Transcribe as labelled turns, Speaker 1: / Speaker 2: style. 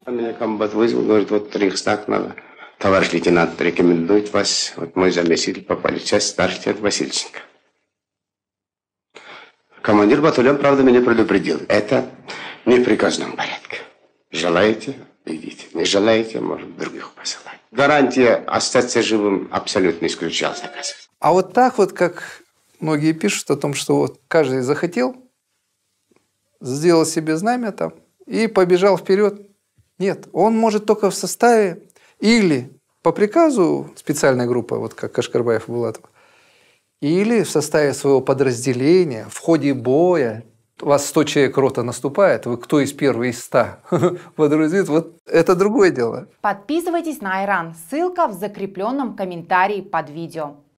Speaker 1: Меня комбат вызвал, говорит, вот Рейхстаг надо. Товарищ лейтенант рекомендует вас. Вот мой заместитель по политчасти, старший лейтенант Васильченко. Командир батальона, правда, меня предупредил. Это не в приказном порядке. Желаете, идите. Не желаете, может, других посылать. Гарантия остаться живым абсолютно исключал заказ.
Speaker 2: А вот так вот, как многие пишут о том, что вот каждый захотел, сделал себе знамя там и побежал вперед. Нет, он может только в составе или по приказу специальной группы, вот как Кашкарбаев и Булатов, или в составе своего подразделения, в ходе боя. У вас 100 человек рота наступает, вы кто из первых из 100? Вот это другое дело.
Speaker 3: Подписывайтесь на Айран. Ссылка в закрепленном комментарии под видео.